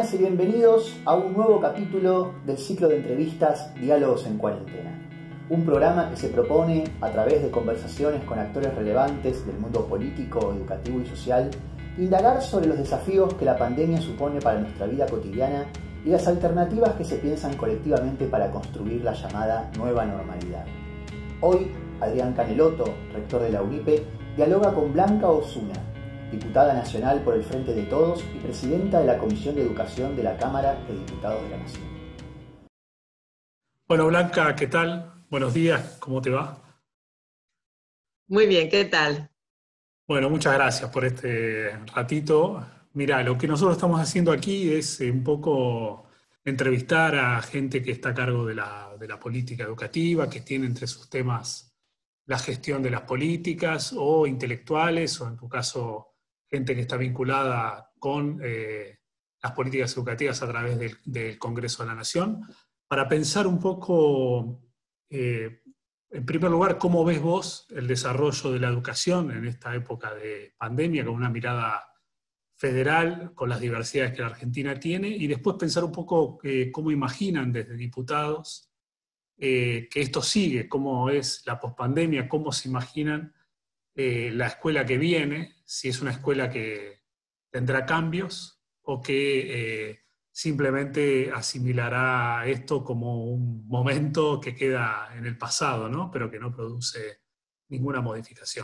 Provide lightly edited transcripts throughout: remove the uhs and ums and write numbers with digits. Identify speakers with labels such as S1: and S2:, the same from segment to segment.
S1: Bienvenidas y bienvenidos a un nuevo capítulo del ciclo de entrevistas Diálogos en Cuarentena. Un programa que se propone, a través de conversaciones con actores relevantes del mundo político, educativo y social, indagar sobre los desafíos que la pandemia supone para nuestra vida cotidiana y las alternativas que se piensan colectivamente para construir la llamada nueva normalidad. Hoy, Adrián Canelotto, rector de la UNIPE, dialoga con Blanca Osuna, diputada nacional por el Frente de Todos y presidenta de la Comisión de Educación de la Cámara de Diputados de la Nación.
S2: Bueno, Blanca, ¿qué tal? Buenos días, ¿cómo te va?
S3: Muy bien, ¿qué tal?
S2: Bueno, muchas gracias por este ratito. Mira, lo que nosotros estamos haciendo aquí es un poco entrevistar a gente que está a cargo de la política educativa, que tiene entre sus temas la gestión de las políticas, o intelectuales, o en tu caso, gente que está vinculada con las políticas educativas a través del Congreso de la Nación, para pensar un poco, en primer lugar, cómo ves vos el desarrollo de la educación en esta época de pandemia, con una mirada federal, con las diversidades que la Argentina tiene, y después pensar un poco cómo imaginan desde diputados que esto sigue, cómo es la pospandemia, cómo se imaginan la escuela que viene, si es una escuela que tendrá cambios o que simplemente asimilará esto como un momento que queda en el pasado, ¿no? Pero que no produce ninguna modificación.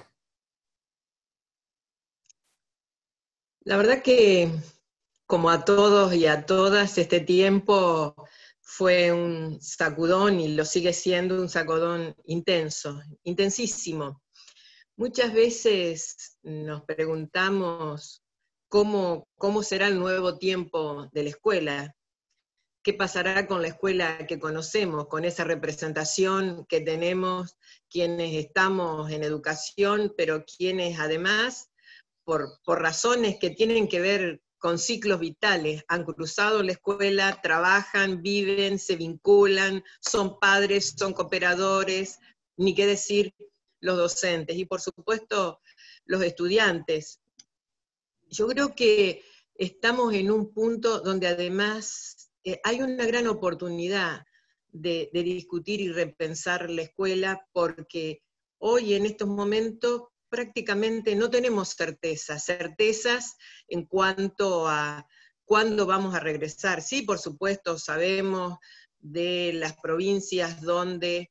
S3: La verdad que, como a todos y a todas, este tiempo fue un sacudón y lo sigue siendo un sacudón intenso, intensísimo. Muchas veces nos preguntamos cómo será el nuevo tiempo de la escuela, qué pasará con la escuela que conocemos, con esa representación que tenemos quienes estamos en educación, pero quienes además, por razones que tienen que ver con ciclos vitales, han cruzado la escuela, trabajan, viven, se vinculan, son padres, son cooperadores, ni qué decir los docentes, y por supuesto los estudiantes. Yo creo que estamos en un punto donde además hay una gran oportunidad de discutir y repensar la escuela, porque hoy en estos momentos prácticamente no tenemos certezas en cuanto a cuándo vamos a regresar. Sí, por supuesto, sabemos de las provincias donde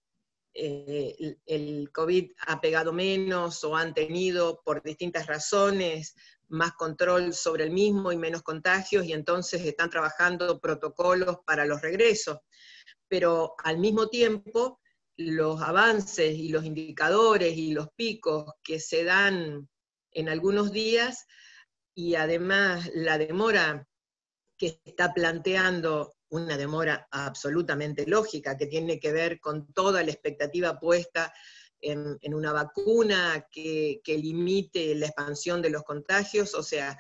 S3: el COVID ha pegado menos o han tenido por distintas razones más control sobre el mismo y menos contagios, y entonces están trabajando protocolos para los regresos. Pero al mismo tiempo, los avances y los indicadores y los picos que se dan en algunos días, y además la demora que está planteando, una demora absolutamente lógica, que tiene que ver con toda la expectativa puesta en una vacuna que limite la expansión de los contagios. O sea,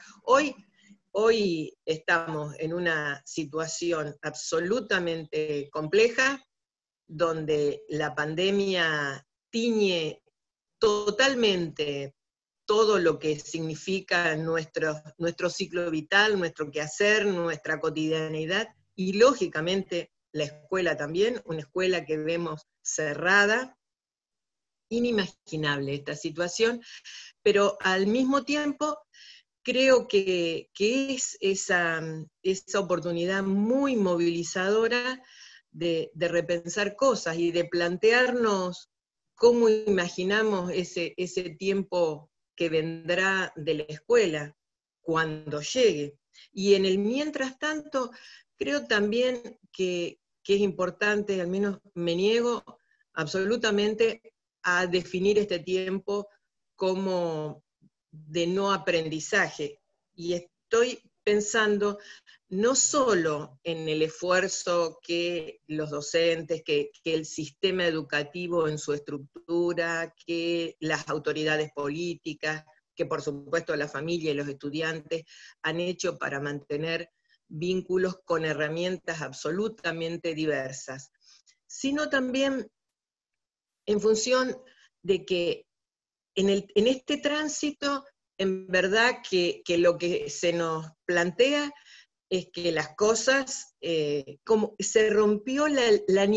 S3: hoy estamos en una situación absolutamente compleja, donde la pandemia tiñe totalmente todo lo que significa nuestro ciclo vital, nuestro quehacer, nuestra cotidianidad, y lógicamente la escuela también, una escuela que vemos cerrada. Inimaginable esta situación, pero al mismo tiempo creo que es esa oportunidad muy movilizadora de repensar cosas y de plantearnos cómo imaginamos ese tiempo que vendrá de la escuela cuando llegue. Y en el mientras tanto, creo también que es importante, al menos me niego absolutamente a definir este tiempo como de no aprendizaje. Y estoy pensando no solo en el esfuerzo que los docentes, que el sistema educativo en su estructura, que las autoridades políticas, que por supuesto la familia y los estudiantes han hecho para mantener vínculos con herramientas absolutamente diversas, sino también en función de que en este tránsito, en verdad que lo que se nos plantea es que las cosas, como se rompió la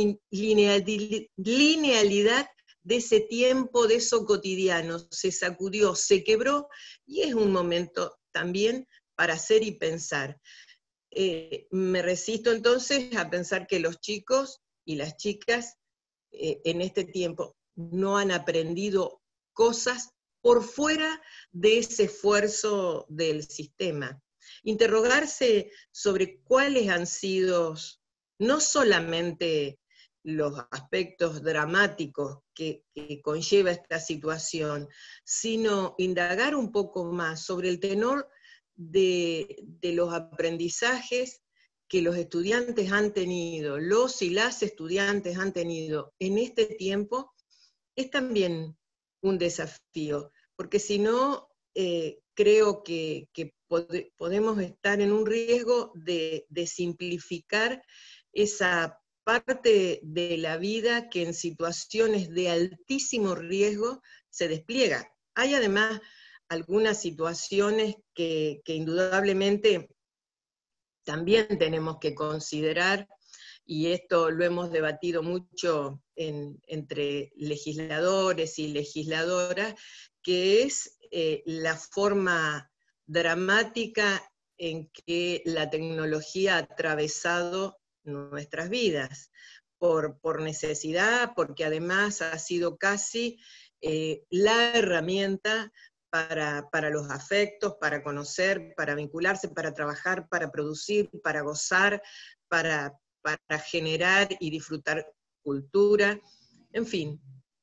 S3: linealidad de ese tiempo, de eso cotidiano, se sacudió, se quebró, y es un momento también para hacer y pensar. Me resisto entonces a pensar que los chicos y las chicas en este tiempo no han aprendido cosas por fuera de ese esfuerzo del sistema. Interrogarse sobre cuáles han sido no solamente los aspectos dramáticos que conlleva esta situación, sino indagar un poco más sobre el tenor de los aprendizajes que los estudiantes han tenido, los y las estudiantes han tenido en este tiempo, es también un desafío, porque si no, creo que podemos estar en un riesgo de simplificar esa parte de la vida que en situaciones de altísimo riesgo se despliega. Hay además algunas situaciones que indudablemente también tenemos que considerar, y esto lo hemos debatido mucho entre legisladores y legisladoras, que es la forma dramática en que la tecnología ha atravesado nuestras vidas, por necesidad, porque además ha sido casi la herramienta para los afectos, para conocer, para vincularse, para trabajar, para producir, para gozar, para generar y disfrutar cultura. En fin,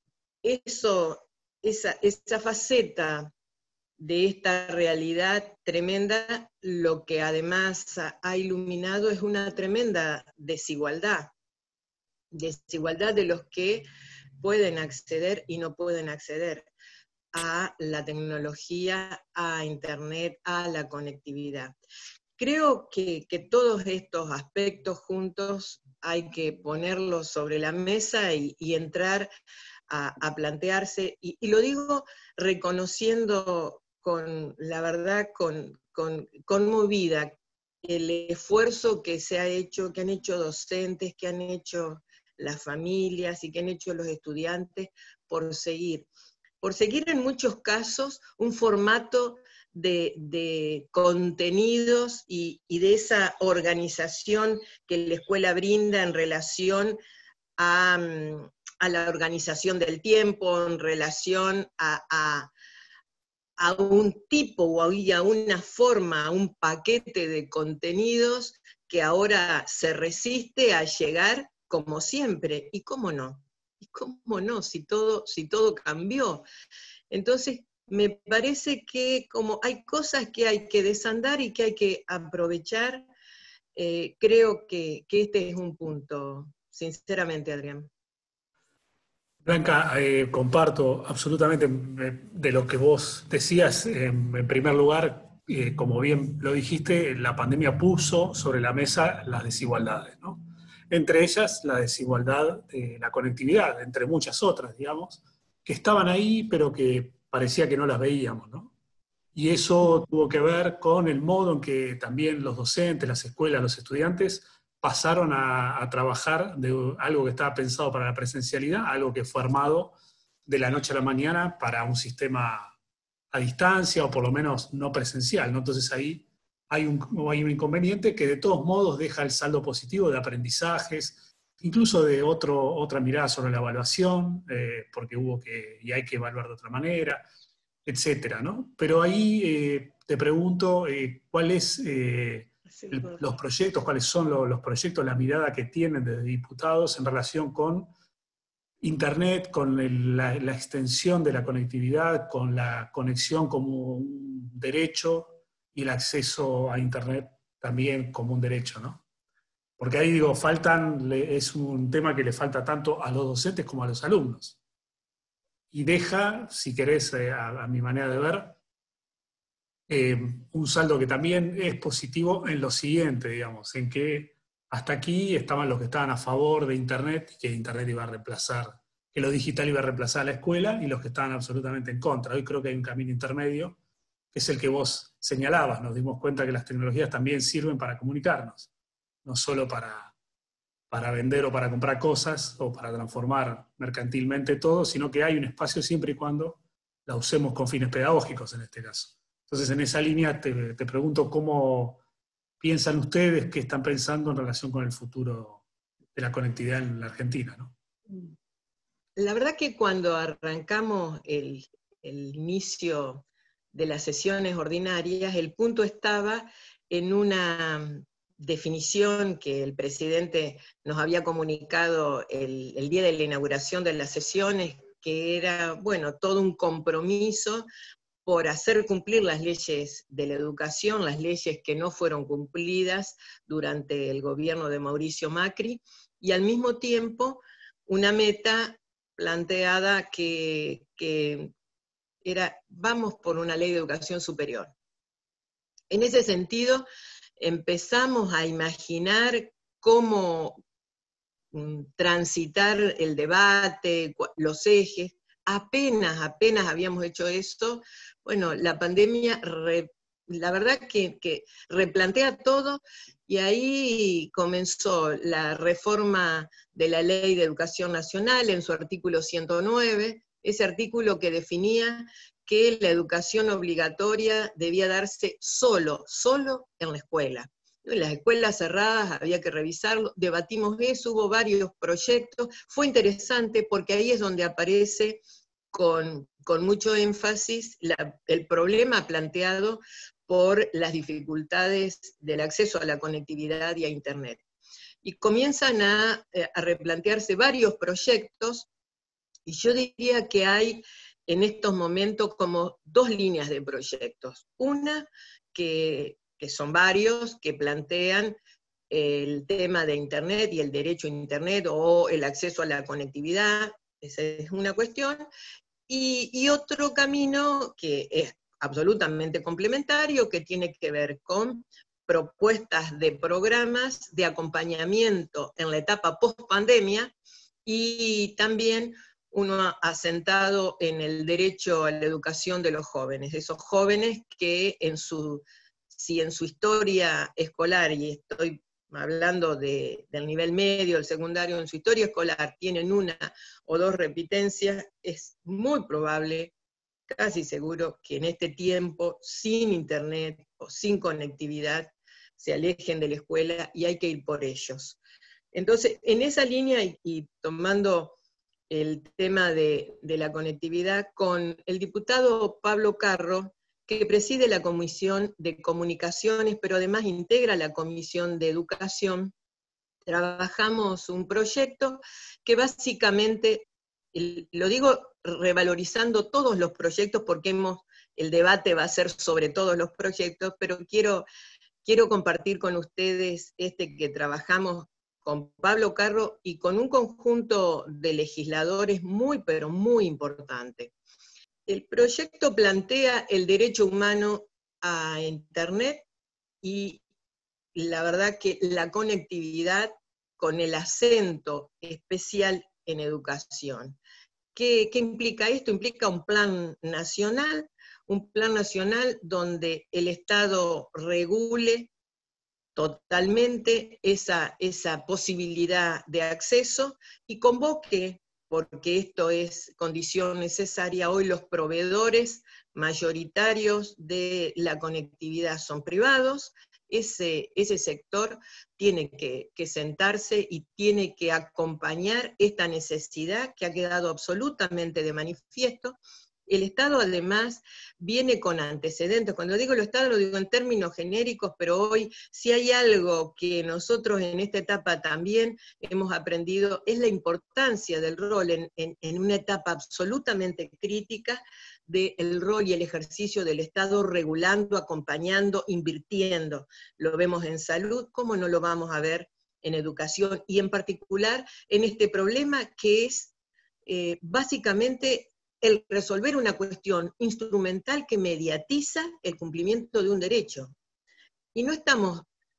S3: esa faceta de esta realidad tremenda, lo que además ha iluminado es una tremenda desigualdad de los que pueden acceder y no pueden acceder a la tecnología, a Internet, a la conectividad. Creo que todos estos aspectos juntos hay que ponerlos sobre la mesa y entrar a plantearse, y lo digo reconociendo la verdad, conmovida, el esfuerzo que se ha hecho, que han hecho docentes, que han hecho las familias y que han hecho los estudiantes por seguir en muchos casos un formato de contenidos y de esa organización que la escuela brinda en relación a la organización del tiempo, en relación a un tipo o a una forma, a un paquete de contenidos que ahora se resiste a llegar como siempre. ¿Y cómo no? ¿Y cómo no? Si todo cambió. Entonces, me parece que como hay cosas que hay que desandar y que hay que aprovechar, creo que este es un punto, sinceramente, Adrián.
S2: Blanca, comparto absolutamente de lo que vos decías. En primer lugar, como bien lo dijiste, la pandemia puso sobre la mesa las desigualdades, ¿no? Entre ellas la desigualdad de la conectividad, entre muchas otras, digamos, que estaban ahí pero que parecía que no las veíamos, ¿no? Y eso tuvo que ver con el modo en que también los docentes, las escuelas, los estudiantes pasaron a trabajar de algo que estaba pensado para la presencialidad, a algo que fue armado de la noche a la mañana para un sistema a distancia o por lo menos no presencial, ¿no? Entonces ahí hay un inconveniente que de todos modos deja el saldo positivo de aprendizajes, incluso de otra mirada sobre la evaluación, porque y hay que evaluar de otra manera, etcétera, ¿no? Pero ahí te pregunto cuáles los proyectos, cuáles son los proyectos, la mirada que tienen desde diputados en relación con Internet, con la extensión de la conectividad, con la conexión como un derecho y el acceso a Internet también como un derecho, ¿no? Porque ahí digo, es un tema que le falta tanto a los docentes como a los alumnos. Y deja, si querés, a mi manera de ver, un saldo que también es positivo en lo siguiente, digamos, en que hasta aquí estaban los que estaban a favor de Internet, que Internet iba a reemplazar, que lo digital iba a reemplazar a la escuela, y los que estaban absolutamente en contra. Hoy creo que hay un camino intermedio, que es el que vos señalabas. Nos dimos cuenta que las tecnologías también sirven para comunicarnos, no solo para vender o para comprar cosas o para transformar mercantilmente todo, sino que hay un espacio siempre y cuando la usemos con fines pedagógicos en este caso. Entonces, en esa línea te pregunto cómo piensan ustedes, qué están pensando en relación con el futuro de la conectividad en la Argentina, ¿no?
S3: La verdad que cuando arrancamos el inicio de las sesiones ordinarias, el punto estaba en una definición que el presidente nos había comunicado el día de la inauguración de las sesiones, que era, bueno, todo un compromiso por hacer cumplir las leyes de la educación, las leyes que no fueron cumplidas durante el gobierno de Mauricio Macri, y al mismo tiempo una meta planteada que era, vamos por una ley de educación superior. En ese sentido, empezamos a imaginar cómo transitar el debate, los ejes. Apenas habíamos hecho esto, bueno, la pandemia, la verdad que replantea todo, y ahí comenzó la reforma de la Ley de Educación Nacional en su artículo 109, ese artículo que definía que la educación obligatoria debía darse solo en la escuela. En las escuelas cerradas había que revisarlo, debatimos eso, hubo varios proyectos, fue interesante porque ahí es donde aparece con mucho énfasis el problema planteado por las dificultades del acceso a la conectividad y a Internet. Y comienzan a replantearse varios proyectos, y yo diría que hay en estos momentos como dos líneas de proyectos. Una que son varios, que plantean el tema de Internet y el derecho a Internet o el acceso a la conectividad, esa es una cuestión, y otro camino que es absolutamente complementario, que tiene que ver con propuestas de programas de acompañamiento en la etapa post-pandemia, y también uno asentado en el derecho a la educación de los jóvenes, esos jóvenes que si en su historia escolar, y estoy hablando del nivel medio, el secundario, en su historia escolar tienen una o dos repitencias, es muy probable, casi seguro, que en este tiempo, sin Internet o sin conectividad, se alejen de la escuela, y hay que ir por ellos. Entonces, en esa línea, y tomando el tema de la conectividad, con el diputado Pablo Carro, que preside la Comisión de Comunicaciones, pero además integra la Comisión de Educación, trabajamos un proyecto que básicamente, lo digo revalorizando todos los proyectos, porque el debate va a ser sobre todos los proyectos, pero quiero compartir con ustedes este que trabajamos con Pablo Carro y con un conjunto de legisladores muy, pero muy importante. El proyecto plantea el derecho humano a Internet y la verdad que la conectividad con el acento especial en educación. ¿Qué implica esto? Implica un plan nacional donde el Estado regule totalmente esa posibilidad de acceso y convoque, porque esto es condición necesaria, hoy los proveedores mayoritarios de la conectividad son privados, ese sector tiene que sentarse y tiene que acompañar esta necesidad que ha quedado absolutamente de manifiesto. El Estado además viene con antecedentes. Cuando digo el Estado lo digo en términos genéricos, pero hoy si hay algo que nosotros en esta etapa también hemos aprendido es la importancia del rol en una etapa absolutamente crítica del rol y el ejercicio del Estado regulando, acompañando, invirtiendo. Lo vemos en salud, ¿cómo no lo vamos a ver en educación? Y en particular en este problema que es básicamente el resolver una cuestión instrumental que mediatiza el cumplimiento de un derecho. Y no estamos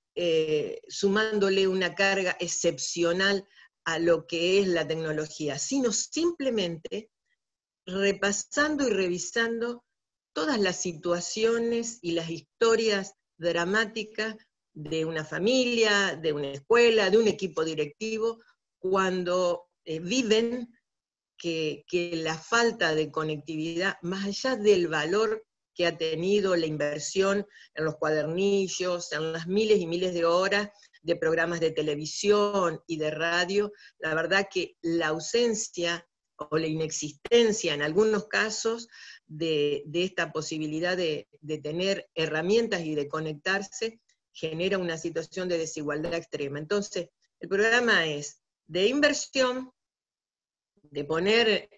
S3: sumándole una carga excepcional a lo que es la tecnología, sino simplemente repasando y revisando todas las situaciones y las historias dramáticas de una familia, de una escuela, de un equipo directivo, cuando viven que la falta de conectividad, más allá del valor que ha tenido la inversión en los cuadernillos, en las miles y miles de horas de programas de televisión y de radio, la verdad que la ausencia o la inexistencia en algunos casos de esta posibilidad de tener herramientas y de conectarse, genera una situación de desigualdad extrema. Entonces, el programa es de inversión, de poner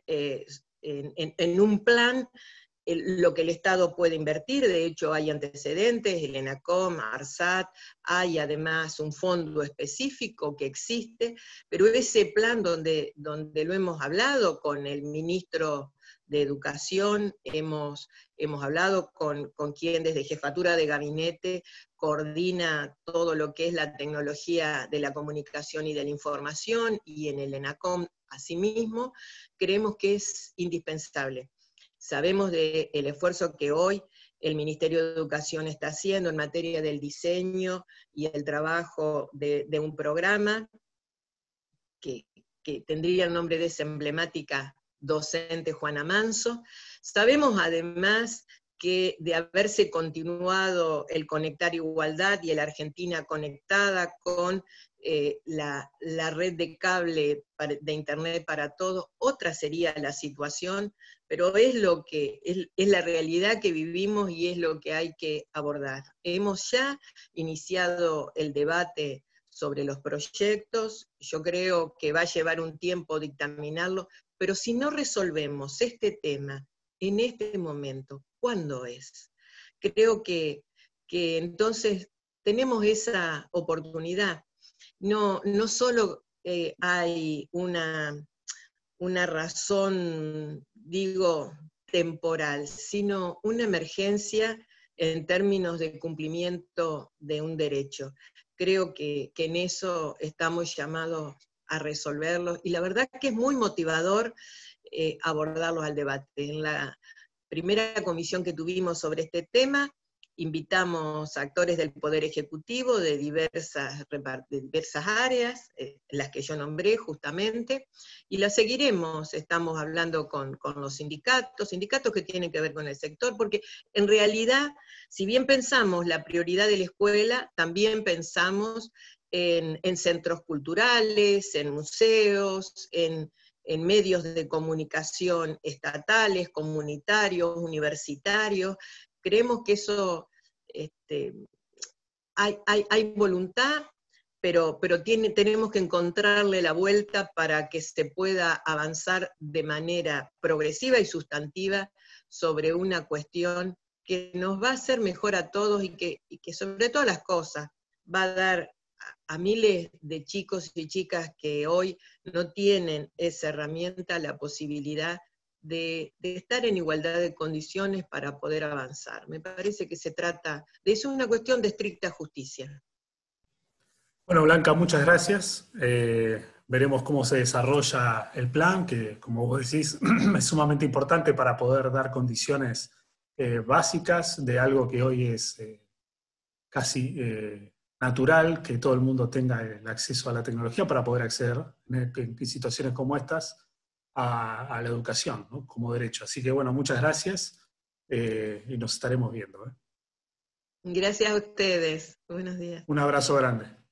S3: en un plan lo que el Estado puede invertir. De hecho hay antecedentes, el ENACOM, ARSAT, hay además un fondo específico que existe, pero ese plan donde lo hemos hablado con el ministro de Educación, hemos hablado con quien desde Jefatura de Gabinete coordina todo lo que es la tecnología de la comunicación y de la información, y en el ENACOM asimismo, creemos que es indispensable. Sabemos del esfuerzo que hoy el Ministerio de Educación está haciendo en materia del diseño y el trabajo de un programa que tendría el nombre de esa emblemática docente Juana Manso. Sabemos además que de haberse continuado el Conectar Igualdad y el Argentina Conectada con la red de cable de Internet para todos, otra sería la situación, pero es la realidad que vivimos y es lo que hay que abordar. Hemos ya iniciado el debate sobre los proyectos, yo creo que va a llevar un tiempo dictaminarlo, pero si no resolvemos este tema en este momento, ¿cuándo es? Creo que entonces tenemos esa oportunidad. No solo hay una razón, digo, temporal, sino una emergencia en términos de cumplimiento de un derecho. Creo que en eso estamos llamados a resolverlo, y la verdad que es muy motivador abordarlos al debate. En la primera comisión que tuvimos sobre este tema, invitamos a actores del Poder Ejecutivo de diversas áreas, las que yo nombré justamente, y las seguiremos. Estamos hablando con los sindicatos que tienen que ver con el sector, porque en realidad, si bien pensamos la prioridad de la escuela, también pensamos en centros culturales, en museos, en medios de comunicación estatales, comunitarios, universitarios. Creemos que eso, hay voluntad, pero tenemos que encontrarle la vuelta para que se pueda avanzar de manera progresiva y sustantiva sobre una cuestión que nos va a hacer mejor a todos y que sobre todas las cosas va a dar a miles de chicos y chicas que hoy no tienen esa herramienta, la posibilidad de estar en igualdad de condiciones para poder avanzar. Me parece que se trata de eso, una cuestión de estricta justicia.
S2: Bueno, Blanca, muchas gracias. Veremos cómo se desarrolla el plan, que como vos decís es sumamente importante para poder dar condiciones básicas de algo que hoy es casi natural, que todo el mundo tenga el acceso a la tecnología para poder acceder en situaciones como estas a la educación, ¿no? Como derecho. Así que bueno, muchas gracias y nos estaremos viendo.
S3: Gracias a ustedes. Buenos días.
S2: Un abrazo grande.